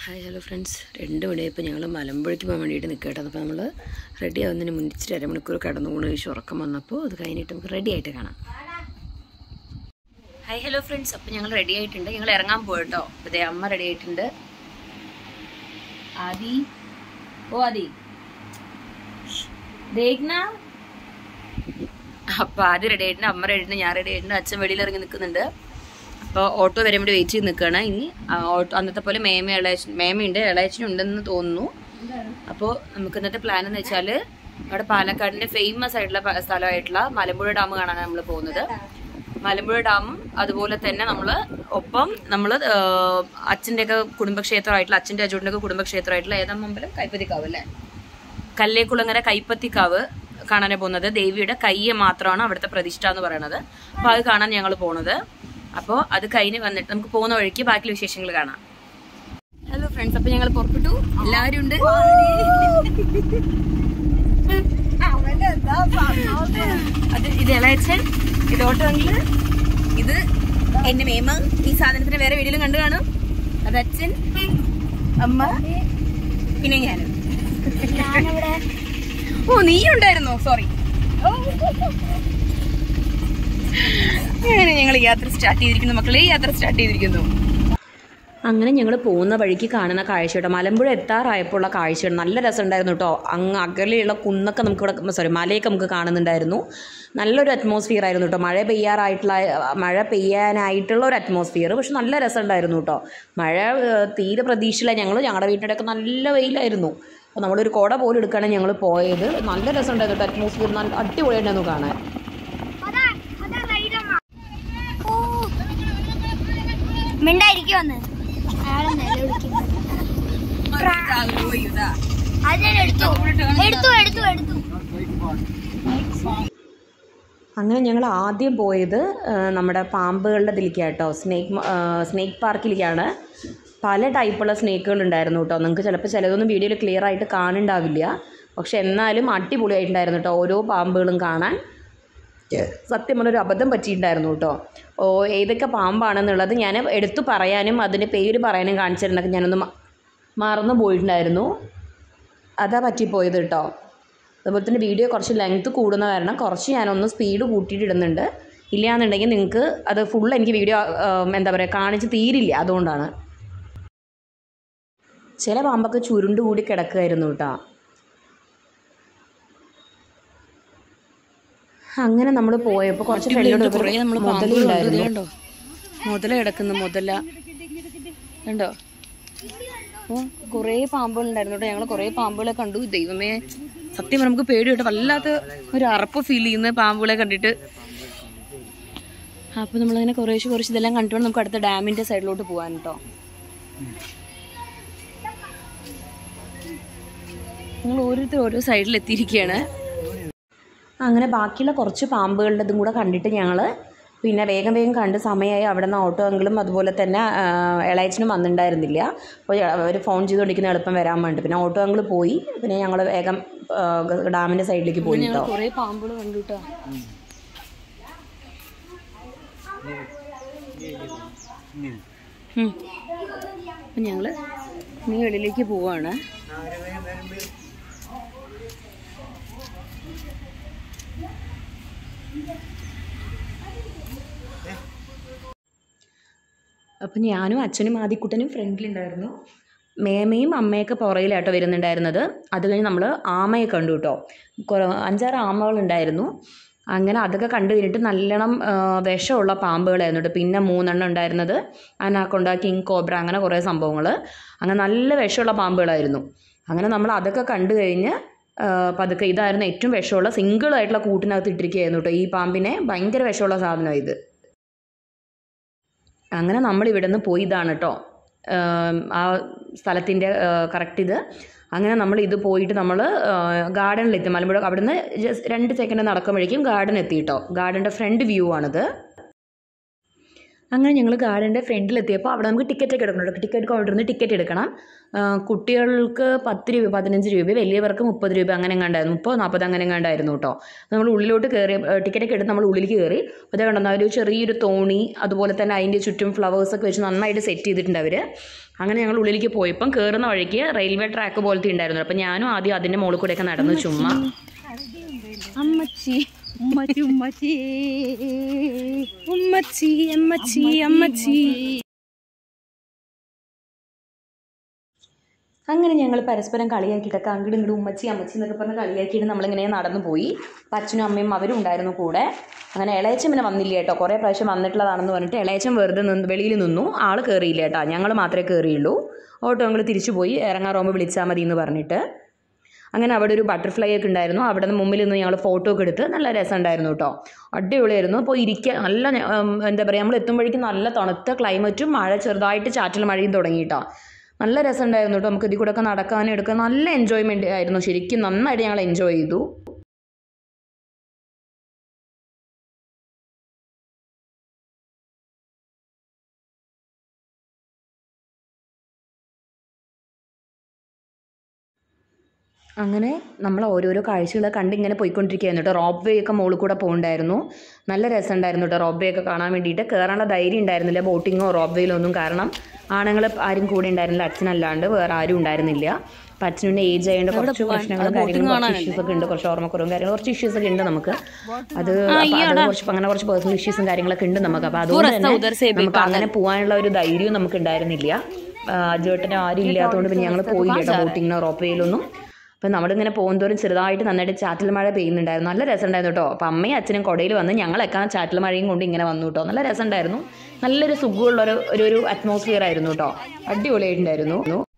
Hi hello friends, 2 മണിയായപ്പോൾ ഞങ്ങൾ മലമ്പുഴയ്ക്ക് പോകാൻ വേണ്ടിയിട്ട് നിൽക്കട്ടെ. അപ്പോൾ നമ്മൾ റെഡി ആവുന്നതിന് മുന്നിച്ചിട്ട് അരമണിക്കൂർ കിടന്നുകൊണ്ട് ഉറക്കം വന്നപ്പോൾ അത് കഴിഞ്ഞിട്ട് നമുക്ക് റെഡി ആയിട്ട് കാണാം. ഹായ് ഹലോ ഫ്രണ്ട്സ്, അപ്പോൾ ഞങ്ങൾ റെഡി ആയിട്ടുണ്ട്. ഞങ്ങൾ ഇറങ്ങാൻ പോയിട്ടോ. അതേ അമ്മ റെഡി ആയിട്ടുണ്ട്. ആദി ആദി ദേഖ്ന. അപ്പോൾ ആദ്യം റെഡി ആയിട്ടുണ്ട്, അമ്മ റെഡി ആയിട്ടുണ്ട്, ഞാൻ റെഡി ആയിട്ടുണ്ട്, അച്ഛൻ വെളിയിൽ ഇറങ്ങി നിൽക്കുന്നുണ്ട്. അപ്പോൾ ഓട്ടോ വരാൻ വേണ്ടി വെയിറ്റ് ചെയ്ത് നിൽക്കുകയാണ്. ഇനി ഓട്ടോ അന്നത്തെ പോലെ മേമയുണ്ട്, ഇളയച്ചനുണ്ടെന്ന് തോന്നുന്നു. അപ്പോൾ നമുക്ക് ഇന്നത്തെ പ്ലാൻ എന്ന് വെച്ചാൽ അവിടെ പാലക്കാടിൻ്റെ ഫേമസ് ആയിട്ടുള്ള സ്ഥലമായിട്ടുള്ള മലമ്പുഴ ഡാം കാണാനാണ് നമ്മൾ പോകുന്നത്. മലമ്പുഴ ഡാമും അതുപോലെ തന്നെ നമ്മൾ അച്ഛൻ്റെയൊക്കെ കുടുംബക്ഷേത്രമായിട്ടുള്ള അച്ഛൻ്റെ അജുവിൻ്റെയൊക്കെ കുടുംബക്ഷേത്രമായിട്ടുള്ള ഏതമ്പലം കൈപ്പത്തിക്കാവ് അല്ലേ, കല്ലേക്കുളങ്ങര കൈപ്പത്തിക്കാവ് കാണാനാണ് പോകുന്നത്. ദേവിയുടെ കൈ മാത്രമാണ് അവിടുത്തെ പ്രതിഷ്ഠ എന്ന് പറയുന്നത്. അപ്പോൾ അത് കാണാൻ ഞങ്ങൾ പോണത്. അപ്പോൾ അത് കഴിഞ്ഞ് വന്നിട്ട് നമുക്ക് പോകുന്ന വഴിക്ക് ബാക്കി വിശേഷങ്ങൾ കാണാം. ഹലോ ഫ്രണ്ട്സ്, അപ്പോൾ ഞങ്ങൾ പുറപ്പെട്ടു. എല്ലാവരും ഉണ്ട്. അത് ഇത് ഇളയച്ചൻ, ഇത് ഓട്ടോ അങ്കിള്, ഇത് എന്റെ മേമ. ഈ സാധനത്തിന് വേറെ വീഡിയോയിലും കണ്ടു കാണും. അത് അച്ഛൻ, അമ്മ, പിന്നെ ഞാനും. ഓ, നീ ഉണ്ടായിരുന്നോ? സോറി. അങ്ങനെ ഞങ്ങൾ യാത്ര സ്റ്റാർട്ട് ചെയ്തിരിക്കുന്നു മക്കളെ, യാത്ര സ്റ്റാർട്ട് ചെയ്തിരിക്കുന്നു. അങ്ങനെ ഞങ്ങൾ പോകുന്ന വഴിക്ക് കാണുന്ന കാഴ്ച കേട്ടോ, മലമ്പുഴ എത്താറായപ്പോൾ ഉള്ള കാഴ്ചയാണ്. നല്ല രസമുണ്ടായിരുന്നു കേട്ടോ. അങ്ങ് അകലെയുള്ള കുന്നൊക്കെ നമുക്കിവിടെ മലയൊക്കെ നമുക്ക് കാണുന്നുണ്ടായിരുന്നു. നല്ലൊരു അറ്റ്മോസ്ഫിയർ ആയിരുന്നു കേട്ടോ. മഴ പെയ്യാനായിട്ടുള്ള ഒരു അറ്റ്മോസ്ഫിയർ. പക്ഷെ നല്ല രസമുണ്ടായിരുന്നു കേട്ടോ. മഴ തീരെ പ്രതീക്ഷയില്ല. ഞങ്ങളുടെ വീട്ടിലൊക്കെ നല്ല വെയിലായിരുന്നു. അപ്പോൾ നമ്മളൊരു കുട പോലും എടുക്കുകയാണ് ഞങ്ങൾ പോയത്. നല്ല രസമുണ്ടായിരുന്നു കേട്ടോ. അറ്റ്മോസ്ഫിയർ നല്ല അടിപൊളിയായിരുന്നു കാണാൻ. അങ്ങനെ ഞങ്ങൾ ആദ്യം പോയത് നമ്മുടെ പാമ്പുകളുടെ ഇതിലേക്കാട്ടോ, സ്നേക്ക് പാർക്കിലേക്കാണ്. പല ടൈപ്പുള്ള സ്നേക്കുകൾ ഉണ്ടായിരുന്നു കേട്ടോ. നിങ്ങൾക്ക് ചിലപ്പോൾ ചിലതൊന്നും വീഡിയോയിൽ ക്ലിയർ ആയിട്ട് കാണുന്നുണ്ടാവില്ല. പക്ഷെ എന്നാലും അടിപൊളിയായിട്ടുണ്ടായിരുന്നു കേട്ടോ ഓരോ പാമ്പുകളും കാണാൻ. സത്യം പറഞ്ഞൊരു അബദ്ധം പറ്റിയിട്ടുണ്ടായിരുന്നു കേട്ടോ. ഏതൊക്കെ പാമ്പാണെന്നുള്ളത് ഞാൻ എടുത്തു പറയാനും അതിൻ്റെ പേര് പറയാനും കാണിച്ചിരുന്നൊക്കെ ഞാനൊന്ന് മറന്നു പോയിട്ടുണ്ടായിരുന്നു. അതാ പറ്റിപ്പോയത് കേട്ടോ. അതുപോലെ തന്നെ വീഡിയോ കുറച്ച് ലെങ്ത്ത് കൂടുന്ന കാരണം കുറച്ച് ഞാനൊന്ന് സ്പീഡ് കൂട്ടിയിട്ട് ഇടുന്നുണ്ട്. ഇല്ലയെന്നുണ്ടെങ്കിൽ നിങ്ങൾക്ക് അത് ഫുൾ എനിക്ക് വീഡിയോ കാണിച്ച് തീരില്ല. അതുകൊണ്ടാണ്. ചില പാമ്പൊക്കെ ചുരുണ്ട് കൂടി കിടക്കുമായിരുന്നു കേട്ടോ. അങ്ങനെ നമ്മൾ പോയപ്പോൾ കുറച്ച് മുതലുണ്ടായിരുന്നു. മുതല കിടക്കുന്നു, മുതല കണ്ടോ. അപ്പോൾ കുറേ പാമ്പുകളുണ്ടായിരുന്നു കേട്ടോ. ഞങ്ങൾ കുറേ പാമ്പുകളെ കണ്ടു. ദൈവമേ, സത്യം നമുക്ക് പേടി കേട്ടോ. വല്ലാത്ത ഒരു അറപ്പ് ഫീൽ ചെയ്യുന്ന പാമ്പുകളെ കണ്ടിട്ട്. അപ്പോൾ നമ്മളങ്ങനെ കുറച്ച് ഇതെല്ലാം കണ്ടുകൊണ്ട് നമുക്ക് അടുത്ത ഡാമിൻ്റെ സൈഡിലോട്ട് പോകാൻ കേട്ടോ. ഞങ്ങൾ ഓരോരുത്തർ ഓരോ സൈഡിലെത്തിയിരിക്കുകയാണ്. അങ്ങനെ ബാക്കിയുള്ള കുറച്ച് പാമ്പുകളുടെ കൂടെ കണ്ടിട്ട് ഞങ്ങൾ പിന്നെ വേഗം കണ്ട് സമയമായി. അവിടെ നിന്ന് ഓട്ടോ അങ്കിളും അതുപോലെ തന്നെ ഇളയച്ചനും വന്നിട്ടുണ്ടായിരുന്നില്ല. അപ്പോൾ അവർ ഫോൺ ചെയ്തുകൊണ്ടിരിക്കുന്ന എളുപ്പം വരാൻ വേണ്ടി പിന്നെ ഓട്ടോ അങ്കിൾ പോയി. പിന്നെ ഞങ്ങൾ വേഗം ഡാമിൻ്റെ സൈഡിലേക്ക് പോയി കേട്ടോ. കുറേ പാമ്പുകൾ കണ്ടു കേട്ടോ. അപ്പം ഞങ്ങൾ ഇനി വെളിയിലേക്ക് പോവാണ്. അപ്പം ഞാനും അച്ഛനും ആദിക്കുട്ടനും ഫ്രണ്ടിലുണ്ടായിരുന്നു. മേമയും അമ്മയൊക്കെ പുറകിലാട്ടോ വരുന്നുണ്ടായിരുന്നത്. അത് കഴിഞ്ഞ് നമ്മൾ ആമയെ കണ്ടു കേട്ടോ. 5-6 ആമകളുണ്ടായിരുന്നു. അങ്ങനെ അതൊക്കെ കണ്ടു കഴിഞ്ഞിട്ട് നല്ലോണം വിഷമുള്ള പാമ്പുകളായിരുന്നു കേട്ടോ. പിന്നെ 3 എണ്ണം ഉണ്ടായിരുന്നത്, അനാക്കൊണ്ട, കിങ് കോബ്ര, അങ്ങനെ കുറേ സംഭവങ്ങൾ. അങ്ങനെ നല്ല വിഷമുള്ള പാമ്പുകളായിരുന്നു. അങ്ങനെ നമ്മൾ അതൊക്കെ കണ്ടു കഴിഞ്ഞ് പതുക്കെ ഇതായിരുന്നു ഏറ്റവും വിഷമുള്ള സിംഗിളായിട്ടുള്ള കൂട്ടിനകത്ത് ഇട്ടിരിക്കുകയായിരുന്നു കേട്ടോ. ഈ പാമ്പിനെ ഭയങ്കര വിഷമുള്ള സാധനമാണ് ഇത്. അങ്ങനെ നമ്മൾ ഇവിടെ നിന്ന് പോയി. ഇതാണ് കേട്ടോ ആ സ്ഥലത്തിൻ്റെ കറക്റ്റ് ഇത്. അങ്ങനെ നമ്മൾ ഇത് പോയിട്ട് നമ്മൾ ഗാർഡനിലെത്തി. മലമ്പുഴ അവിടെ നിന്ന് ജസ്റ്റ് 2 സെക്കൻഡ് നടക്കുമ്പോഴേക്കും ഗാർഡൻ എത്തി കേട്ടോ. ഗാർഡൻ്റെ ഫ്രണ്ട് വ്യൂ ആണിത്. അങ്ങനെ ഞങ്ങൾ ഗാർഡൻ്റെ ഫ്രണ്ടിലെത്തിയപ്പോൾ അവിടെ നമുക്ക് ടിക്കറ്റൊക്കെ എടുക്കണം. ടിക്കറ്റ് കൗണ്ടറിൽ ടിക്കറ്റ് എടുക്കണം. കുട്ടികൾക്ക് 10 രൂപ, 15 രൂപ, വലിയവർക്ക് 30 രൂപ അങ്ങനെ എങ്ങാണ്ടായിരുന്നു. 30-40 അങ്ങനെ എങ്ങാണ്ടായിരുന്നു കേട്ടോ. നമ്മൾ ഉള്ളിലോട്ട് കയറി ടിക്കറ്റൊക്കെ എടുത്ത് നമ്മൾ ഉള്ളിലേക്ക് കയറി. അപ്പോൾ അത് കണ്ടെന്നാൽ ഒരു ചെറിയൊരു തോണി, അതുപോലെ തന്നെ അതിൻ്റെ ചുറ്റും ഫ്ലവേഴ്സൊക്കെ വെച്ച് നന്നായിട്ട് സെറ്റ് ചെയ്തിട്ടുണ്ട് അവർ. അങ്ങനെ ഞങ്ങൾ ഉള്ളിലേക്ക് പോയപ്പം കയറുന്ന വഴിക്ക് റെയിൽവേ ട്രാക്ക് പോലത്തെ ഉണ്ടായിരുന്നു. അപ്പം ഞാനും ആദ്യം അതിൻ്റെ മുകളിൽ കൂടെയൊക്കെ നടന്നു ചുമ്മാ. അമ്മച്ചി ഉമ്മച്ചി ഉമ്മച്ചി ഉമ്മച്ചി അമ്മച്ചി അമ്മച്ചി. അങ്ങനെ ഞങ്ങൾ പരസ്പരം കളിയാക്കിയിട്ടൊക്കെ അങ്ങോട്ടും ഇങ്ങോട്ടും ഉമ്മച്ചി അമ്മച്ചി എന്നൊക്കെ പറഞ്ഞ് കളിയാക്കിയിട്ട് നമ്മളിങ്ങനെ നടന്നു പോയി. അപ്പം അച്ഛനും അമ്മയും അവരും ഉണ്ടായിരുന്നു കൂടെ. അങ്ങനെ ഇളയച്ചൻ പിന്നെ വന്നില്ല കേട്ടോ. കുറേ പ്രാവശ്യം വന്നിട്ടുള്ളതാണെന്ന് പറഞ്ഞിട്ട് ഇളയച്ചൻ വെറുതെ വെളിയിൽ നിന്നു. ആൾ കയറിയില്ല കേട്ടോ. ഞങ്ങൾ മാത്രമേ കയറിയുള്ളൂ. ഓട്ടോ ഞങ്ങൾ തിരിച്ചു പോയി. ഇറങ്ങാറാകുമ്പോൾ വിളിച്ചാൽ മതി എന്ന് പറഞ്ഞിട്ട്. അങ്ങനെ അവിടെ ഒരു ബട്ടർഫ്ലൈ ഒക്കെ ഉണ്ടായിരുന്നു. അവിടെ നിന്ന് മുമ്പിൽ നിന്ന് ഞങ്ങൾ ഫോട്ടോ ഒക്കെ എടുത്ത് നല്ല രസമുണ്ടായിരുന്നു കേട്ടോ. അടിപൊളിയായിരുന്നു. അപ്പോൾ ഇരിക്കുക നല്ല എന്താ പറയുക, നമ്മൾ എത്തുമ്പോഴേക്കും നല്ല തണുത്ത ക്ലൈമറ്റും മഴ ചെറുതായിട്ട് ചാറ്റൽ മഴയും തുടങ്ങി കേട്ടോ. നല്ല രസമുണ്ടായിരുന്നു കേട്ടോ. നമുക്ക് ഇതിൽ കൂടെ ഒക്കെ നടക്കാനും എടുക്കാൻ നല്ല എൻജോയ്മെൻ്റ് ആയിരുന്നു. ശരിക്കും നന്നായിട്ട് ഞങ്ങൾ എൻജോയ് ചെയ്തു. അങ്ങനെ നമ്മൾ ഓരോരോ കാഴ്ചകളൊക്കെ കണ്ട് ഇങ്ങനെ പോയിക്കൊണ്ടിരിക്കുകയായിരുന്നു കേട്ടോ. റോപ്പ് വേ ഒക്കെ മുകളിൽ കൂടെ പോകുന്നുണ്ടായിരുന്നു. നല്ല രസമുണ്ടായിരുന്നു കേട്ടോ റോപ്പ് വേ ഒക്കെ കാണാൻ വേണ്ടിയിട്ട്. കയറാനുള്ള ധൈര്യം ഉണ്ടായിരുന്നില്ല ബോട്ടിങ്ങോ റോപ്പ് വേയിലോ ഒന്നും. കാരണം ആണുങ്ങൾ ആരും കൂടെ ഉണ്ടായിരുന്നില്ല, അച്ഛനല്ലാണ്ട് വേറെ ആരും ഉണ്ടായിരുന്നില്ല. അപ്പം അച്ഛൻ്റെ ഏജ് ആയതുകൊണ്ട് കുറച്ച് പ്രശ്നങ്ങളും കാര്യങ്ങളും കുറച്ച് ഇഷ്യൂസ് ഒക്കെ ഉണ്ട്. കുറച്ച് ഓർമ്മക്കുറവും കാര്യങ്ങളും കുറച്ച് ഇഷ്യൂസ് ഒക്കെ ഉണ്ട് നമുക്ക്. അത് കുറച്ച് പേഴ്സണൽ ഇഷ്യൂസും കാര്യങ്ങളൊക്കെ ഉണ്ട് നമുക്ക്. അപ്പോൾ അതുകൊണ്ട് തന്നെ നമുക്ക് അങ്ങനെ പോകാനുള്ള ഒരു ധൈര്യവും നമുക്ക് ഉണ്ടായിരുന്നില്ല. അജുവേട്ടന് ആരും ഇല്ലാത്തതുകൊണ്ട് പിന്നെ ഞങ്ങൾ പോയില്ല കേട്ടോ ബോട്ടിങ്ങിനോ റോപ്പ് വേയിലൊന്നും. അപ്പം നമ്മളിങ്ങനെ പോകുന്നതോറും ചെറുതായിട്ട് നന്നായിട്ട് ചാറ്റൽ മഴ പെയ്യുന്നുണ്ടായിരുന്നു. നല്ല രസമുണ്ടായിരുന്നു കേട്ടോ. അപ്പം അമ്മയും അച്ഛനും കുടയിൽ വന്ന് ഞങ്ങളൊക്കെ ചാറ്റൽ മഴയും കൊണ്ട് ഇങ്ങനെ വന്നു കേട്ടോ. നല്ല രസമുണ്ടായിരുന്നു. നല്ലൊരു സുഖമുള്ള ഒരു അറ്റ്മോസ്ഫിയർ ആയിരുന്നു കേട്ടോ. അടിപൊളിയായിട്ടുണ്ടായിരുന്നു.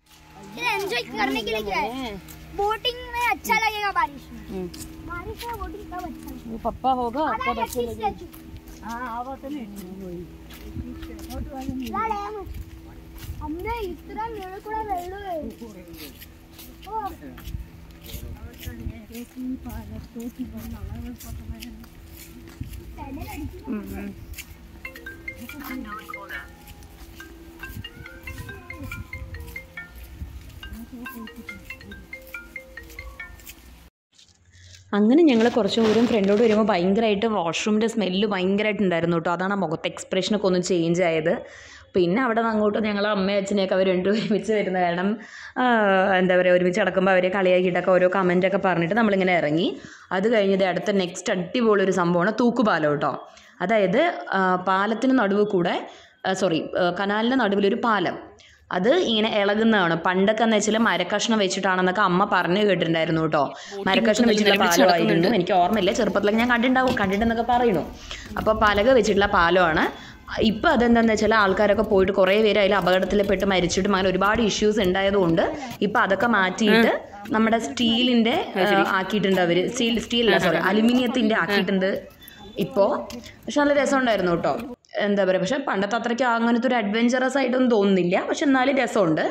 അങ്ങനെ ഞങ്ങൾ കുറച്ച് ദൂരം ഫ്രണ്ടോട് വരുമ്പോൾ ഭയങ്കരമായിട്ട് വാഷ്റൂമിൻ്റെ സ്മെല്ല് ഭയങ്കരമായിട്ടുണ്ടായിരുന്നു കേട്ടോ. അതാണ് ആ മുഖത്തെ എക്സ്പ്രഷനൊക്കെ ഒന്ന് ചേഞ്ച് ആയത്. പിന്നെ അവിടെ നിന്ന് അങ്ങോട്ട് ഞങ്ങൾ അമ്മയും അച്ഛനെയൊക്കെ അവർ രണ്ടും ഒരുമിച്ച് വരുന്ന കാരണം എന്താ പറയുക, ഒരുമിച്ച് നടക്കുമ്പോൾ അവരെ കളിയാക്കിയിട്ടൊക്കെ ഓരോ കമൻറ്റൊക്കെ പറഞ്ഞിട്ട് നമ്മളിങ്ങനെ ഇറങ്ങി. അത് കഴിഞ്ഞത് അടുത്ത നെക്സ്റ്റ് അടിപൊളി ഒരു സംഭവമാണ് തൂക്കുപാലം കേട്ടോ. അതായത് പാലത്തിന് നടുവ് കൂടെ കനാലിൻ്റെ നടുവിലൊരു പാലം. അത് ഇങ്ങനെ ഇളകുന്നതാണ്. പണ്ടൊക്കെ എന്ന് വെച്ചാൽ മരക്കഷ്ണം വെച്ചിട്ടാണെന്നൊക്കെ അമ്മ പറഞ്ഞു കേട്ടിട്ടുണ്ടായിരുന്നു കേട്ടോ. മരക്കഷ്ണം വെച്ചിട്ടുള്ള പാലമായിരുന്നു. എനിക്ക് ഓർമ്മയില്ല, ചെറുപ്പത്തിലൊക്കെ ഞാൻ കണ്ടിട്ടെന്നൊക്കെ പറയുന്നു. അപ്പോൾ പലക വെച്ചിട്ടുള്ള പാലമാണ്. ഇപ്പം അതെന്താണെന്ന് വെച്ചാൽ ആൾക്കാരൊക്കെ പോയിട്ട് കുറേ പേര് അതിൽ അപകടത്തിൽപ്പെട്ട് മരിച്ചിട്ടും അങ്ങനെ ഒരുപാട് ഇഷ്യൂസ് ഉണ്ടായതുകൊണ്ട് ഇപ്പം അതൊക്കെ മാറ്റിയിട്ട് നമ്മുടെ സ്റ്റീലിൻ്റെ ആക്കിയിട്ടുണ്ട് അവർ. അലുമിനിയത്തിൻ്റെ ആക്കിയിട്ടുണ്ട് ഇപ്പോൾ. പക്ഷെ നല്ല രസമുണ്ടായിരുന്നു കേട്ടോ. എന്താ പറയുക, പക്ഷെ പണ്ടത്തെ അത്രയ്ക്ക് അങ്ങനത്തെ ഒരു അഡ്വഞ്ചറസ് ആയിട്ടൊന്നും തോന്നുന്നില്ല. പക്ഷെ എന്നാലും രസമുണ്ട്.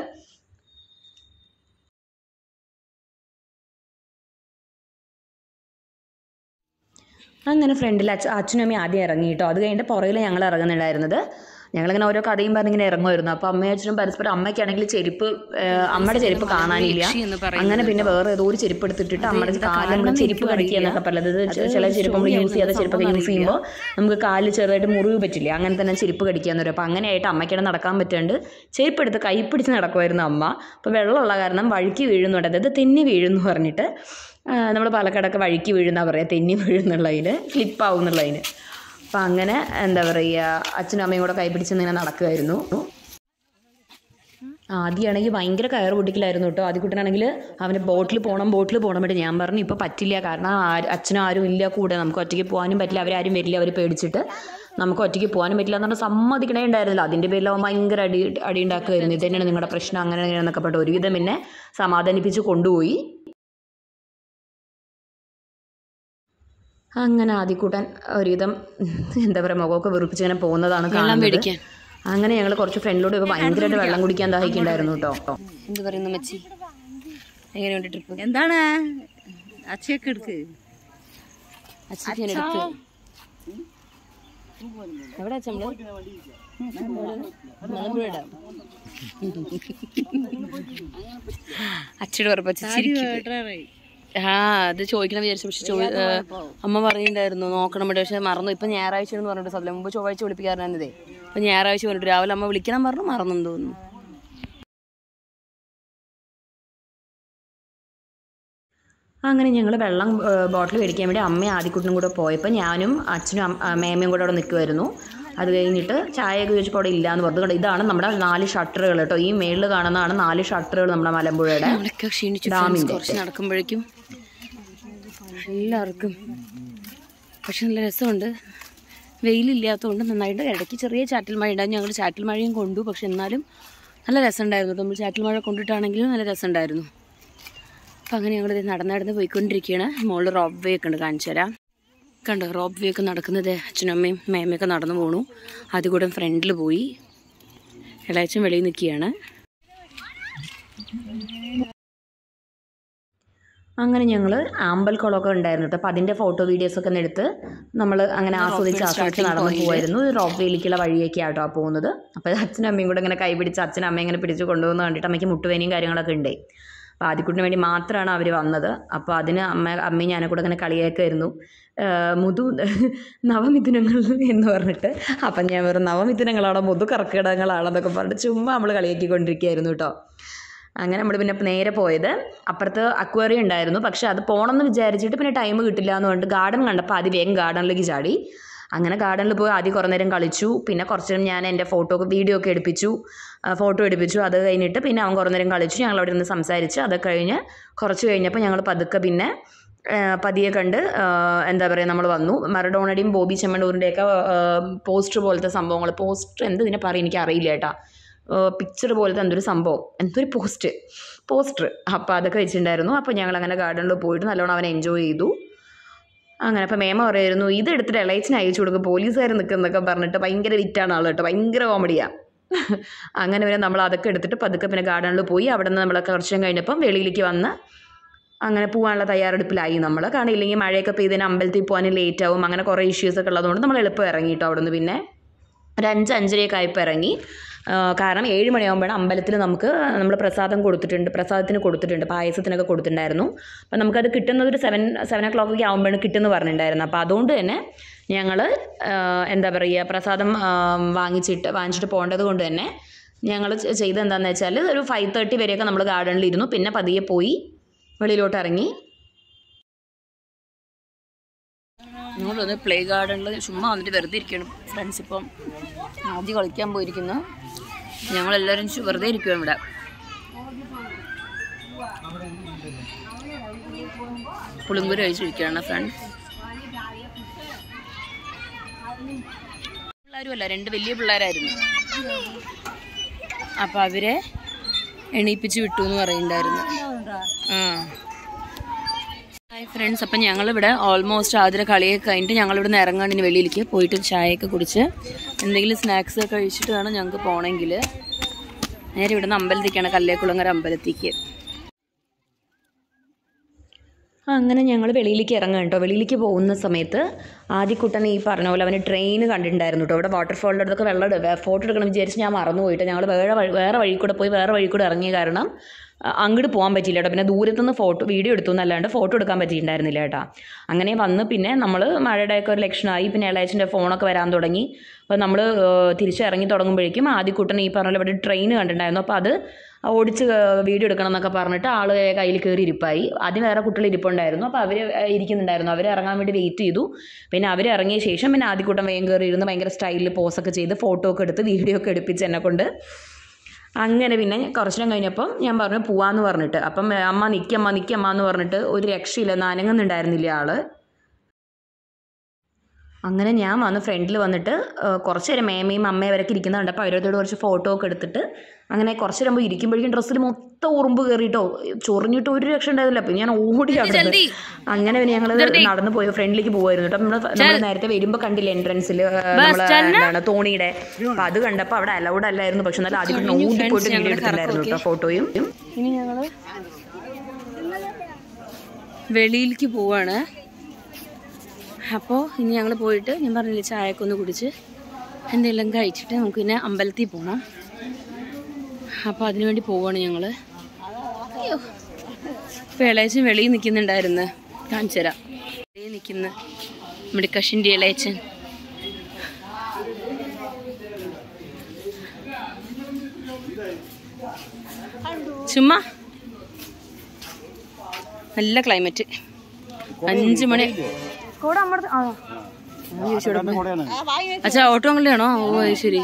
അങ്ങനെ ഫ്രണ്ടിൽ അച്ഛനും അമ്മയും ആദ്യം ഇറങ്ങി കേട്ടോ. അത് കഴിഞ്ഞിട്ട് പുറകിൽ ഞങ്ങൾ ഇറങ്ങുന്നുണ്ടായിരുന്നത്. ഞങ്ങളിങ്ങനെ ഓരോ കഥയും പറഞ്ഞിങ്ങനെ ഇറങ്ങുമായിരുന്നു. അപ്പോൾ അമ്മയും അച്ഛനും പരസ്പരം അമ്മയ്ക്കാണെങ്കിൽ ചെരുപ്പ്, അമ്മയുടെ ചെരുപ്പ് കാണാനില്ല. അങ്ങനെ പിന്നെ വേറെ ഏതോ ഒരു ചെരുപ്പ് എടുത്തിട്ടിട്ട് അമ്മയുടെ കാലിൽ നമ്മൾ ചെരുപ്പ് കടിക്കുക എന്നൊക്കെ പറയുന്നത്. ചില ചെരുപ്പ് നമ്മൾ യൂസ് ചെയ്യാതെ ചെരുപ്പൊക്കെ യൂസ് ചെയ്യുമ്പോൾ നമുക്ക് കാലിൽ ചെറുതായിട്ട് മുറിവ് പറ്റില്ല. അങ്ങനെ തന്നെ ചെരുപ്പ് കടിക്കാന്ന് പറയും. അപ്പോൾ അങ്ങനെയായിട്ട് അമ്മയ്ക്കിടെ നടക്കാൻ പറ്റാണ്ട് ചെരുപ്പ് എടുത്ത് കൈ പിടിച്ച് നടക്കുമായിരുന്നു അമ്മ. അപ്പോൾ വെള്ളമുള്ള കാരണം വഴുക്കി വീഴുന്നുണ്ട്, അതായത് തെന്നി വീഴുന്നു പറഞ്ഞിട്ട്. നമ്മൾ പാലക്കാടൊക്കെ വഴുക്കി വീഴുന്ന പറയുക, തെന്നി വീഴുന്നുള്ളതിന്, സ്ലിപ്പാവും എന്നുള്ളതിന്. അപ്പം അങ്ങനെ എന്താ പറയുക, അച്ഛനും അമ്മയും കൂടെ കൈപിടിച്ച് ഇങ്ങനെ നടക്കുമായിരുന്നു. ആദ്യമാണെങ്കിൽ ഭയങ്കര കയറ് പൊട്ടിക്കലായിരുന്നു കേട്ടോ. ആദ്യക്കുട്ടനാണെങ്കിൽ അവന് ബോട്ടിൽ പോകണം വേണ്ടി ഞാൻ പറഞ്ഞു ഇപ്പോൾ പറ്റില്ല, കാരണം അച്ഛനും ആരും ഇല്ല കൂടെ, നമുക്ക് ഒറ്റയ്ക്ക് പോകാനും പറ്റില്ല, അവരാരും വരില്ല, അവർ പേടിച്ചിട്ട് നമുക്ക് ഒറ്റയ്ക്ക് പോകാനും പറ്റില്ല എന്ന് പറഞ്ഞാൽ സമ്മതിക്കണേ ഉണ്ടായിരുന്നില്ല. അതിൻ്റെ പേരിൽ അവൻ ഭയങ്കര അടി ഉണ്ടാക്കുമായിരുന്നു. ഇത് തന്നെയാണ് നിങ്ങളുടെ പ്രശ്നം, അങ്ങനെ എന്നൊക്കെ പറഞ്ഞിട്ട് ഒരുവിധം പിന്നെ സമാധാനിപ്പിച്ച് കൊണ്ടുപോയി. അങ്ങനെ ആദ്യക്കൂട്ടൻ ഒരുവിധം എന്താ പറയുക മുഖമൊക്കെ വെറുപ്പിച്ച് ഇങ്ങനെ പോകുന്നതാണ് കാണുന്നത്. അങ്ങനെ ഞങ്ങൾ കുറച്ച് ഫ്രണ്ടിലോട്ട് പോയി ഭയങ്കരമായിട്ട് വെള്ളം കുടിക്കാൻ ദാഹിക്കുന്നുണ്ടായിരുന്നു കേട്ടോ. എന്ത് പറയുന്നു മച്ചി, എങ്ങനെയുണ്ട് ട്രിപ്പ്? എന്താണ് അച്ഛയൊക്കെ എടുക്ക്, എവിടെ അച്ഛയോട് പറഞ്ഞു. അത് ചോദിക്കണം വിചാരിച്ചു, പക്ഷെ അമ്മ പറയുന്നുണ്ടായിരുന്നു നോക്കണം വേണ്ടി, പക്ഷെ മറന്നു. ഇപ്പം ഞായറാഴ്ച എന്ന് പറഞ്ഞിട്ട് സ്ഥലം മുമ്പ് ചൊവ്വാഴ്ച വിളിപ്പിക്കാറുണ്ടേ. ഇപ്പം ഞായറാഴ്ച പറഞ്ഞിട്ട് രാവിലെ അമ്മ വിളിക്കണം പറഞ്ഞു, മറന്നെന്ന് തോന്നുന്നു. അങ്ങനെ ഞങ്ങൾ വെള്ളം ബോട്ടിൽ മേടിക്കാൻ വേണ്ടി അമ്മയും ആദിക്കുട്ടനും കൂടെ പോയപ്പോൾ ഞാനും അച്ഛനും മേമയും കൂടെ അവിടെ നിൽക്കുമായിരുന്നു. അത് കഴിഞ്ഞിട്ട് ചായയൊക്കെ ചോദിച്ചപ്പോൾ അവിടെ ഇല്ലയെന്ന് പറഞ്ഞു. കണ്ടോ, ഇതാണ് നമ്മുടെ 4 ഷട്ടറുകൾ കേട്ടോ. ഈ മേളിൽ കാണുന്നതാണ് 4 ഷട്ടറുകൾ നമ്മുടെ മലമ്പുഴയുടെ ഡാമിൻ്റെ. കുറച്ച് നടക്കുമ്പോഴേക്കും എല്ലാവർക്കും പക്ഷെ നല്ല രസമുണ്ട്. വെയിലില്ലാത്തതുകൊണ്ട് നന്നായിട്ട് ഇടയ്ക്ക് ചെറിയ ചാറ്റൽ മഴ ഉണ്ടായിരുന്നു. ഞങ്ങൾ ചാറ്റൽ മഴയും കൊണ്ടു. പക്ഷെ എന്നാലും നല്ല രസമുണ്ടായിരുന്നു. നമ്മൾ ചാറ്റൽ മഴ കൊണ്ടിട്ടാണെങ്കിലും നല്ല രസമുണ്ടായിരുന്നു. അപ്പം അങ്ങനെ ഞങ്ങളിത് നടന്ന് പോയിക്കൊണ്ടിരിക്കുകയാണ്. മുകളിൽ റോപ്പ് വേ ഒക്കെ ഉണ്ട്, കാണിച്ചു തരാം. കണ്ടോ, റോപ്പ് വേ ഒക്കെ നടക്കുന്നത്. അച്ഛനും അമ്മയും മേമയൊക്കെ നടന്നു പോണു. അതുകൂടെ ഫ്രണ്ടിൽ പോയി. ഇളയച്ചൻ വെളിയിൽ നിൽക്കുകയാണ്. അങ്ങനെ ഞങ്ങൾ ആമ്പൽക്കുളമൊക്കെ ഉണ്ടായിരുന്നു കേട്ടോ. അപ്പോൾ അതിൻ്റെ ഫോട്ടോ വീഡിയോസൊക്കെ ഒന്ന് എടുത്ത് നമ്മൾ അങ്ങനെ ആസ്വദിച്ച് നടന്നു പോകുമായിരുന്നു. റോപ്പ് വേയിലേക്കുള്ള വഴിയൊക്കെ ആട്ടോ പോകുന്നത്. അപ്പോൾ അച്ഛനും അമ്മയും കൂടെ ഇങ്ങനെ കൈ പിടിച്ച് അച്ഛനും അമ്മയും ഇങ്ങനെ പിടിച്ച് കൊണ്ടുപോകുന്ന കണ്ടിട്ട് അമ്മയ്ക്ക് മുട്ടുവേനയും കാര്യങ്ങളൊക്കെ ഉണ്ട്. അപ്പോൾ ആദ്യക്കുട്ടിന് വേണ്ടി മാത്രമാണ് അവർ വന്നത്. അപ്പോൾ അതിന് അമ്മയും ഞാനെ കൂടെ ഇങ്ങനെ കളിയാക്കുമായിരുന്നു, മുതു നവമിഥുനങ്ങൾ എന്ന് പറഞ്ഞിട്ട്. അപ്പം ഞാൻ വെറും നവമിഥുനങ്ങളാണോ മുതു കർക്കിടകങ്ങളാണെന്നൊക്കെ പറഞ്ഞിട്ട് ചുമ്മാ നമ്മൾ കളിയാക്കിക്കൊണ്ടിരിക്കുകയായിരുന്നു കേട്ടോ. അങ്ങനെ നമ്മൾ പിന്നെ നേരെ പോയത് അപ്പുറത്ത് അക്വേറിയം ഉണ്ടായിരുന്നു. പക്ഷെ അത് പോകണമെന്ന് വിചാരിച്ചിട്ട് പിന്നെ ടൈം കിട്ടില്ല എന്ന് പറഞ്ഞിട്ട് ഗാർഡൻ കണ്ടപ്പോൾ ആദ്യം വേഗം ഗാർഡനിലേക്ക് ചാടി. അങ്ങനെ ഗാർഡനിൽ പോയി ആദ്യം കുറേ നേരം കളിച്ചു. പിന്നെ കുറച്ച് നേരം ഞാൻ എൻ്റെ വീഡിയോ ഒക്കെ ഫോട്ടോ എടുപ്പിച്ചു. അത് കഴിഞ്ഞിട്ട് പിന്നെ അവൻ കുറേ നേരം കളിച്ചു. ഞങ്ങൾ അവിടെ നിന്ന് സംസാരിച്ച് അത് കഴിഞ്ഞ് കുറച്ച് കഴിഞ്ഞപ്പോൾ ഞങ്ങൾ പിന്നെ പതിയെ കണ്ട് എന്താ പറയുക നമ്മൾ വന്നു. മറഡോണയുടെയും ബോബി ചെമ്മണ്ണൂരിൻ്റെയൊക്കെ പോസ്റ്റർ പോലത്തെ സംഭവങ്ങൾ, പോസ്റ്റർ എന്ത് ഇതിനെ പറയും എനിക്കറിയില്ല കേട്ടോ, പിക്ചർ പോലത്തെ എന്തൊരു സംഭവം, എന്തൊരു പോസ്റ്റർ അപ്പോൾ അതൊക്കെ വെച്ചിട്ടുണ്ടായിരുന്നു. അപ്പോൾ ഞങ്ങളങ്ങനെ ഗാർഡനിൽ പോയിട്ട് നല്ലോണം അവനെ എൻജോയ് ചെയ്തു. അങ്ങനെ അപ്പോൾ മേമ പറയായിരുന്നു, ഇതെടുത്തിട്ട് ഇളയച്ചിന് അയച്ചു കൊടുക്കും, പോലീസുകാർ നിൽക്കുന്നൊക്കെ പറഞ്ഞിട്ട്. ഭയങ്കര വിറ്റാണ് ആൾ കേട്ടോ, ഭയങ്കര കോമഡിയാണ്. അങ്ങനെ പിന്നെ നമ്മൾ അതൊക്കെ എടുത്തിട്ട് പതുക്കെ പിന്നെ ഗാർഡനിൽ പോയി. അവിടെ നിന്ന് നമ്മളൊക്കെ കുറച്ച് കഴിഞ്ഞപ്പം വെളിയിലേക്ക് വന്ന് അങ്ങനെ പോകാനുള്ള തയ്യാറെടുപ്പിലായി നമ്മൾ. കാരണം ഇല്ലെങ്കിൽ മഴയൊക്കെ പെയ്തതിന് അമ്പലത്തിൽ പോകാനും ലേറ്റ് ആവും. അങ്ങനെ കുറേ ഇഷ്യൂസൊക്കെ ഉള്ളതുകൊണ്ട് നമ്മൾ എളുപ്പം ഇറങ്ങിയിട്ടോ അവിടെ നിന്ന്. പിന്നെ ഒരു 5-5:30 ആയപ്പോൾ ഇറങ്ങി. കാരണം 7 മണിയാകുമ്പോഴാണ് അമ്പലത്തിൽ നമ്മൾ പ്രസാദത്തിന് കൊടുത്തിട്ടുണ്ട്, പായസത്തിനൊക്കെ കൊടുത്തിട്ടുണ്ടായിരുന്നു. അപ്പം നമുക്കത് കിട്ടുന്നത് ഒരു 7 o'clock ആകുമ്പോഴാണ് കിട്ടുമെന്ന് പറഞ്ഞിട്ടുണ്ടായിരുന്നു. അപ്പോൾ അതുകൊണ്ട് തന്നെ ഞങ്ങൾ എന്താ പറയുക, പ്രസാദം വാങ്ങിച്ചിട്ട് പോകേണ്ടത് കൊണ്ട് തന്നെ ഞങ്ങൾ ചെയ്തത് എന്താണെന്ന് വെച്ചാൽ ഒരു 5:30 വരെയൊക്കെ നമ്മൾ ഗാർഡനിൽ ഇരുന്നു. പിന്നെ പതിയെ പോയി വെളിയിലോട്ട് ഇറങ്ങി. ഞങ്ങളൊന്ന് പ്ലേ ഗാർഡനിൽ ചുമ്മാ വന്നിട്ട് വെറുതെ ഇരിക്കണം. ഫ്രണ്ട്സ് ഇപ്പം ആദ്യം കളിക്കാൻ പോയിരിക്കുന്നു. ഞങ്ങളെല്ലാവരും വെറുതെ ഇരിക്കുകയാണ് ഇവിടെ. പുളിങ്കൂര് കഴിച്ചിരിക്കുകയാണ് ഫ്രണ്ട്സ്. പിള്ളേരുമല്ല, 2 വലിയ പിള്ളേരായിരുന്നു. അപ്പം അവരെ എണീപ്പിച്ച് വിട്ടു എന്ന് പറയുന്നുണ്ടായിരുന്നു. ഹായ് ഫ്രണ്ട്സ്, അപ്പം ഞങ്ങളിവിടെ ഓൾമോസ്റ്റ് ആദ്യം കളിയൊക്കെ കഴിഞ്ഞിട്ട് ഞങ്ങളിവിടെ നിന്ന് ഇറങ്ങാണ്ട് ഇനി വെളിയിലേക്ക് പോയിട്ട് ചായയൊക്കെ കുടിച്ച് എന്തെങ്കിലും സ്നാക്സ് ഒക്കെ കഴിച്ചിട്ട് വേണം ഞങ്ങൾക്ക് പോകണമെങ്കിൽ. നേരെ ഇവിടെ നിന്ന് അമ്പലത്തേക്കാണ്, കല്ലേക്കുളങ്ങര അമ്പലത്തേക്ക്. അങ്ങനെ ഞങ്ങൾ വെളിയിലേക്ക് ഇറങ്ങാം കേട്ടോ. വെളിയിലേക്ക് പോകുന്ന സമയത്ത് ആദ്യക്കുട്ടൻ ഈ പറഞ്ഞ പോലെ അവന് ട്രെയിൻ കണ്ടിട്ടുണ്ടായിരുന്നു കേട്ടോ. ഇവിടെ വാട്ടർഫോളിൻ്റെ അടുത്തൊക്കെ ഫോട്ടോ എടുക്കണം വിചാരിച്ച് ഞാൻ മറന്നു പോയിട്ട് ഞങ്ങൾ വേറെ വഴി കൂടെ ഇറങ്ങിയ കാരണം അങ്ങോട്ട് പോകാൻ പറ്റിയില്ല കേട്ടോ. പിന്നെ ദൂരത്തുനിന്ന് വീഡിയോ എടുത്തു എന്നല്ലാണ്ട് ഫോട്ടോ എടുക്കാൻ പറ്റിയിട്ടുണ്ടായിരുന്നില്ല കേട്ടോ. അങ്ങനെ വന്ന് പിന്നെ നമ്മൾ മഴയുടെയൊക്കെ ഒരു ലക്ഷണമായി. പിന്നെ ഇളയച്ചൻ്റെ ഫോണൊക്കെ വരാൻ തുടങ്ങി. അപ്പോൾ നമ്മൾ തിരിച്ചിറങ്ങി തുടങ്ങുമ്പോഴേക്കും ആദ്യക്കുട്ടൻ ഈ പറഞ്ഞ ഇവിടെ ട്രെയിൻ കണ്ടിട്ടുണ്ടായിരുന്നു. അപ്പോൾ അത് ഓടിച്ച് വീഡിയോ എടുക്കണം എന്നൊക്കെ പറഞ്ഞിട്ട് ആൾ കയ്യിൽ കയറി ഇരിപ്പായി. ആദ്യം വേറെ കുട്ടികൾ ഇരിപ്പുണ്ടായിരുന്നു. അപ്പോൾ അവർ ഇരിക്കുന്നുണ്ടായിരുന്നു. അവർ ഇറങ്ങാൻ വേണ്ടി വെയിറ്റ് ചെയ്തു. പിന്നെ അവർ ഇറങ്ങിയ ശേഷം പിന്നെ ആദ്യക്കൂട്ടം വേഗം കയറി ഇരുന്ന് ഭയങ്കര സ്റ്റൈലിൽ പോസൊക്കെ ചെയ്ത് ഫോട്ടോ ഒക്കെ എടുത്ത് വീഡിയോ ഒക്കെ എടുപ്പിച്ച് എന്നെ കൊണ്ട്. അങ്ങനെ പിന്നെ കുറച്ചു നേരം കഴിഞ്ഞപ്പം ഞാൻ പറഞ്ഞു പോവാന്ന് പറഞ്ഞിട്ട്. അപ്പം അമ്മ നിൽക്കമ്മ എന്ന് പറഞ്ഞിട്ട് ഒരു രക്ഷയില്ല, അനങ്ങുന്നുണ്ടായിരുന്നില്ല ആൾ. അങ്ങനെ ഞാൻ വന്ന് ഫ്രണ്ടിൽ വന്നിട്ട് കുറച്ച് നേരം മേമയും അമ്മയും അവരൊക്കെ ഇരിക്കുന്നുണ്ട്. അപ്പോൾ അവരോട് കുറച്ച് ഫോട്ടോ ഒക്കെ എടുത്തിട്ട് അങ്ങനെ കുറച്ച് നേരം ഇരിക്കുമ്പോഴേക്കും ഡ്രസ്സിൽ മൊത്തം ഉറുമ്പ് കയറിയിട്ടോ, ചൊറിഞ്ഞിട്ട് ഒരു രക്ഷ ഉണ്ടായിരുന്നില്ല. അപ്പം ഞാൻ ഓടി അവിടെ. അങ്ങനെ പിന്നെ ഞങ്ങൾ നടന്നു പോയി ഫ്രണ്ടിലേക്ക് പോകുമായിരുന്നു കേട്ടോ. നമ്മൾ നേരത്തെ വരുമ്പോൾ കണ്ടില്ല എൻട്രൻസിൽ എന്താണ് തോണിയുടെ, അപ്പം അത് കണ്ടപ്പോൾ അവിടെ അലൗഡ് അല്ലായിരുന്നു. പക്ഷെ എന്നാലും ആദ്യം ഓടി പോയിട്ട് വീഡിയോ എടുത്തിട്ടുണ്ടായിരുന്നു കേട്ടോ, ഫോട്ടോയും. ഇനി ഞങ്ങൾ വെളിയിലേക്ക് പോവാണ്. അപ്പോൾ ഇനി ഞങ്ങൾ പോയിട്ട് ഞാൻ പറഞ്ഞില്ലേ ചായയൊക്കെ ഒന്ന് കുടിച്ച് എന്തെങ്കിലും കഴിച്ചിട്ട് നമുക്ക് പിന്നെ അമ്പലത്തിൽ പോകണം. അപ്പോൾ അതിനുവേണ്ടി പോവുകയാണ് ഞങ്ങൾ. അയ്യോ, ഇപ്പോൾ ഇളയച്ചൻ വെളിയിൽ നിൽക്കുന്നുണ്ടായിരുന്നു, കാണിച്ചു തരാം. വെളിയിൽ നിൽക്കുന്ന നമ്മുടെ കഷിൻ്റെ ഇളയച്ചൻ. ചുമ്മാ നല്ല ക്ലൈമറ്റ്. 5 മണി. കോട നമ്മുടെ അച്ഛാ ഓട്ടോ അങ്ങളുടെ ആണോ? ഓ ശരി.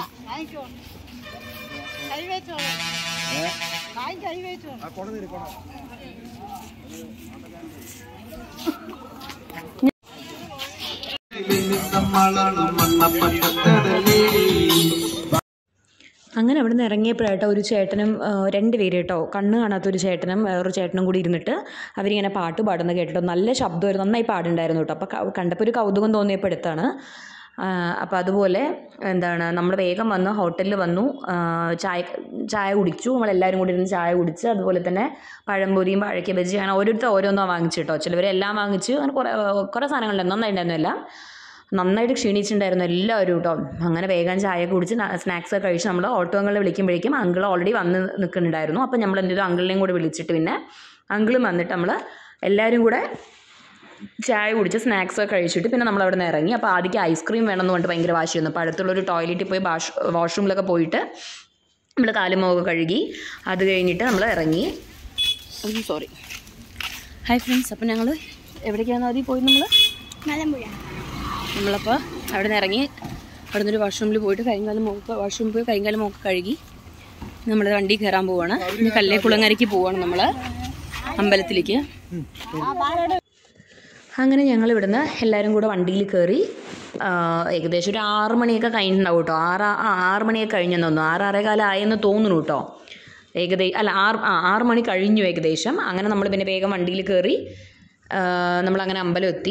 അങ്ങനെ അവിടെ നിന്ന് ഇറങ്ങിയപ്പോഴായിട്ടോ ഒരു ചേട്ടനും 2 പേര് കേട്ടോ, കണ്ണ് കാണാത്തൊരു ചേട്ടനും വേറൊരു ചേട്ടനും കൂടി ഇരുന്നിട്ട് അവരിങ്ങനെ പാട്ട് പാടുന്നത് കേട്ടോ. നല്ല ശബ്ദമായിരുന്നു, നന്നായി പാടുണ്ടായിരുന്നു കേട്ടോ. അപ്പോൾ കണ്ടപ്പോൾ ഒരു കൗതുകം തോന്നിയപ്പോൾ എടുത്താണ്. അപ്പോൾ അതുപോലെ നമ്മൾ വേഗം വന്ന് ഹോട്ടലിൽ വന്നു, ചായ കുടിച്ചു. നമ്മളെല്ലാവരും കൂടി ഇരുന്ന് ചായ കുടിച്ച്, അതുപോലെ തന്നെ പഴംപൊരിയും വാഴയ്ക്ക ബജ്ജി അങ്ങനെ ഓരോരുത്തർ ഓരോന്നോ വാങ്ങിച്ചു കേട്ടോ. ചിലവരെല്ലാം വാങ്ങിച്ചു. അങ്ങനെ കുറേ സാധനങ്ങളുണ്ടായിരുന്നു, നന്നായിട്ടുണ്ടായിരുന്നു എല്ലാം. നന്നായിട്ട് ക്ഷീണിച്ചിട്ടുണ്ടായിരുന്നു എല്ലാവരും കേട്ടോ. അങ്ങനെ വേഗം ചായ കുടിച്ച് സ്നാക്സൊക്കെ കഴിച്ച് നമ്മൾ ഓട്ടോകളിൽ വിളിക്കുമ്പോഴേക്കും അങ്കിൾ ഓൾറെഡി വന്ന് നിൽക്കുന്നുണ്ടായിരുന്നു. അപ്പോൾ നമ്മൾ എന്തെങ്കിലും അങ്കിളിനെയും കൂടെ വിളിച്ചിട്ട് പിന്നെ അങ്കിളും വന്നിട്ട് നമ്മൾ എല്ലാവരും കൂടെ ചായ കുടിച്ച് സ്നാക്സൊക്കെ കഴിച്ചിട്ട് പിന്നെ നമ്മൾ അവിടെ നിന്ന് ഇറങ്ങി. അപ്പോൾ ആദ്യം ഐസ്ക്രീം വേണമെന്ന് പറഞ്ഞിട്ട് ഭയങ്കര വാശിയായിരുന്നു. അപ്പോൾ അടുത്തുള്ളൊരു ടോയ്ലറ്റിൽ പോയി വാഷ്റൂമിലൊക്കെ പോയിട്ട് നമ്മൾ കാലുമുഖമൊക്കെ കഴുകി അത് കഴിഞ്ഞിട്ട് നമ്മൾ ഇറങ്ങി. സോറി. ഹായ് ഫ്രണ്ട്സ്, അപ്പോൾ ഞങ്ങൾ എവിടേക്കാണ് ആദ്യം പോയി? നമ്മളപ്പോൾ അവിടെ നിന്ന് ഇറങ്ങി അവിടെ നിന്നൊരു വാഷ്റൂമിൽ പോയിട്ട് വാഷ്റൂമിൽ പോയി കൈകാലം മുഖമൊക്കെ കഴുകി നമ്മൾ വണ്ടി കയറാൻ പോവുകയാണ്. ഇനി കല്ലേക്കുളങ്ങരയ്ക്ക് പോവുകയാണ് നമ്മൾ, അമ്പലത്തിലേക്ക്. അങ്ങനെ ഞങ്ങൾ ഇവിടുന്ന് എല്ലാവരും കൂടെ വണ്ടിയിൽ കയറി. ഏകദേശം ഒരു 6 മണിയൊക്കെ കഴിഞ്ഞിട്ടുണ്ടാവും കേട്ടോ. 6 മണിയൊക്കെ കഴിഞ്ഞെന്ന് തോന്നുന്നു. 6-6:15 ആയെന്ന് തോന്നുന്നു കേട്ടോ. 6 മണി കഴിഞ്ഞു ഏകദേശം. അങ്ങനെ നമ്മൾ പിന്നെ വേഗം വണ്ടിയിൽ കയറി നമ്മളങ്ങനെ അമ്പലം എത്തി.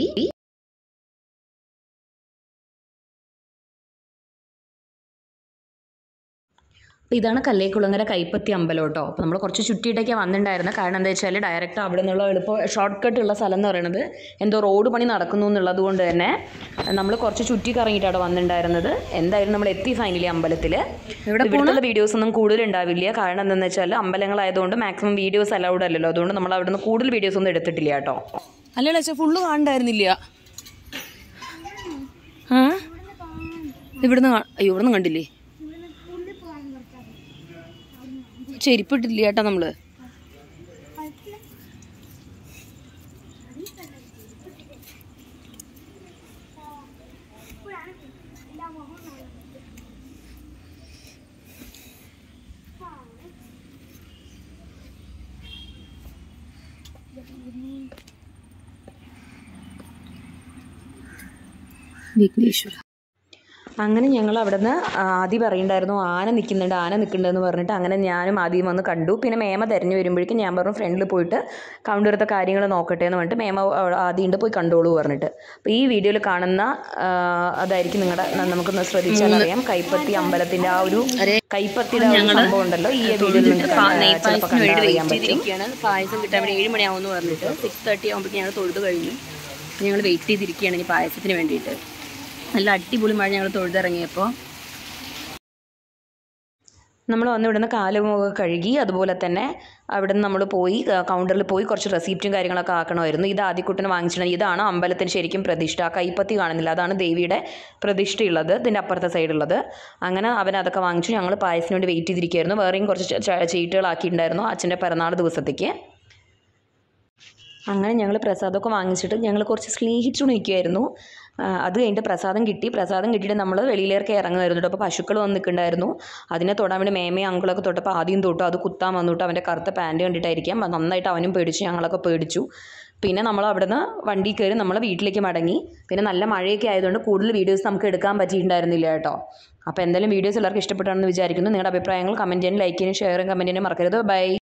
അപ്പോൾ ഇതാണ് കല്ലേക്കുളങ്ങര കൈപ്പത്തി അമ്പലം കേട്ടോ. അപ്പോൾ നമ്മൾ കുറച്ച് ചുറ്റിയിട്ടൊക്കെയാണ് വന്നിട്ടുണ്ടായിരുന്നത്. കാരണം എന്താ വെച്ചാൽ ഡയറക്റ്റ് അവിടെ നിന്നുള്ള ഷോർട്ട് കട്ട് ഉള്ള സ്ഥലം എന്ന് പറയുന്നത് എന്തോ റോഡ് പണി നടക്കുന്നു എന്നുള്ളത് കൊണ്ട് തന്നെ നമ്മൾ കുറച്ച് ചുറ്റി കറങ്ങിയിട്ടാണ് വന്നിട്ടുണ്ടായിരുന്നത്. എന്തായാലും നമ്മൾ എത്തി ഫൈനലി അമ്പലത്തിൽ. ഇവിടുത്തെ വീഡിയോസൊന്നും കൂടുതലുണ്ടാവില്ല. കാരണം എന്താണെന്ന് വെച്ചാൽ അമ്പലങ്ങളായതുകൊണ്ട് മാക്സിമം വീഡിയോസ് അലൗഡ് അല്ലല്ലോ. അതുകൊണ്ട് നമ്മൾ അവിടെ നിന്ന് കൂടുതൽ വീഡിയോസ് ഒന്നും എടുത്തിട്ടില്ല കേട്ടോ. അല്ലല്ലോ വെച്ചാൽ ഫുള്ള് കാണണ്ടായിരുന്നില്ല. ഇവിടുന്ന് കണ്ടില്ലേ? ചെരിപ്പിട്ടില്ല കേട്ടോ നമ്മള്. വിഘ്നേശ്വര. അങ്ങനെ ഞങ്ങൾ അവിടെ നിന്ന് ആദ്യം പറയുന്നുണ്ടായിരുന്നു ആന നിൽക്കുന്നുണ്ടെന്ന് പറഞ്ഞിട്ട് അങ്ങനെ ഞാനും ആദ്യം വന്ന് കണ്ടു. പിന്നെ മേമ തിരഞ്ഞു വരുമ്പോഴേക്കും ഞാൻ പറഞ്ഞു ഫ്രണ്ടിൽ പോയിട്ട് കൗണ്ടറത്തെ കാര്യങ്ങൾ നോക്കട്ടെ എന്ന് പറഞ്ഞിട്ട് മേമ ആദ്യം പോയി കണ്ടോളൂ പറഞ്ഞിട്ട്. അപ്പോൾ ഈ വീഡിയോയിൽ കാണുന്ന അതായിരിക്കും നമുക്കൊന്ന് ശ്രദ്ധിച്ചാൽ അറിയാം. കൈപ്പത്തി അമ്പലത്തിൻ്റെ ആ ഒരു കൈപ്പത്തിയുടെ സംഭവം ഉണ്ടല്ലോ. ഈ വീഡിയോയിൽ പായസം കിട്ടാൻ വേണ്ടി 7 മണിയാവുമെന്ന് പറഞ്ഞിട്ട് 6:30 ആകുമ്പോഴേക്കും ഞങ്ങൾ തൊഴുത് കഴിഞ്ഞു. ഞങ്ങൾ വെയിറ്റ് ചെയ്തിരിക്കുകയാണ് ഈ പായസത്തിന് വേണ്ടിയിട്ട്. നല്ല അടിപൊളി മഴ ഞങ്ങൾ തൊഴുതിറങ്ങിയപ്പോൾ നമ്മൾ വന്ന് ഇവിടുന്ന് കാലുമുഖമൊക്കെ കഴുകി. അതുപോലെ തന്നെ അവിടെ നിന്ന് നമ്മൾ പോയി കൗണ്ടറിൽ പോയി കുറച്ച് റെസിപ്റ്റും കാര്യങ്ങളൊക്കെ ആക്കണമായിരുന്നു. ഇത് ആദ്യക്കുട്ടന് വാങ്ങിച്ചിട്ടുണ്ട്. ഇതാണ് അമ്പലത്തിന് ശരിക്കും പ്രതിഷ്ഠ. കൈപ്പത്തി കാണുന്നില്ല, അതാണ് ദേവിയുടെ പ്രതിഷ്ഠയുള്ളത്, ഇതിൻ്റെ അപ്പുറത്തെ സൈഡുള്ളത്. അങ്ങനെ അവനതൊക്കെ വാങ്ങിച്ചു. ഞങ്ങൾ പായസത്തിന് വേണ്ടി വെയിറ്റ് ചെയ്തിരിക്കുകയായിരുന്നു. വേറെയും കുറച്ച് ചീട്ടുകളാക്കിയിട്ടുണ്ടായിരുന്നു അച്ഛൻ്റെ പിറന്നാൾ ദിവസത്തേക്ക്. അങ്ങനെ ഞങ്ങൾ പ്രസാദമൊക്കെ വാങ്ങിച്ചിട്ട് ഞങ്ങൾ കുറച്ച് സ്നേഹിച്ചു നിൽക്കുമായിരുന്നു. അത് കഴിഞ്ഞിട്ട് പ്രസാദം കിട്ടിയിട്ട് നമ്മൾ വെളിയിലേക്ക് ഇറങ്ങുമായിരുന്നു കേട്ടോ. അപ്പോൾ പശുക്കൾ വന്ന് നിൽക്കുന്നുണ്ടായിരുന്നു. അതിനെ തൊടാൻ വേണ്ടി മേമയും അങ്കിളൊക്കെ തൊട്ടപ്പോൾ ആദ്യം തൊട്ടു. അത് കുത്താൻ വന്നിട്ട് അവൻ്റെ കറുത്ത പാൻറ്റ് കണ്ടിട്ടായിരിക്കാം നന്നായിട്ട് അവനും പേടിച്ചു, ഞങ്ങളൊക്കെ പേടിച്ചു. പിന്നെ നമ്മൾ അവിടെ നിന്ന് വണ്ടി കയറി നമ്മൾ വീട്ടിലേക്ക് മടങ്ങി. പിന്നെ നല്ല മഴയൊക്കെ ആയതുകൊണ്ട് കൂടുതൽ വീഡിയോസ് നമുക്ക് എടുക്കാൻ പറ്റിയിട്ടുണ്ടായിരുന്നില്ല കേട്ടോ. അപ്പോൾ എന്തായാലും വീഡിയോസ് എല്ലാവർക്കും ഇഷ്ടപ്പെട്ടാണെന്ന് വിചാരിക്കുന്നു. നിങ്ങളുടെ അഭിപ്രായങ്ങൾ കമൻറ്റ് ചെയ്യാനും ലൈക്ക് ചെയ്യാനും ഷെയർ ചെയ്യാനും കമൻറ്റ് ചെയ്യാനും മറക്കരുത്. ബൈ.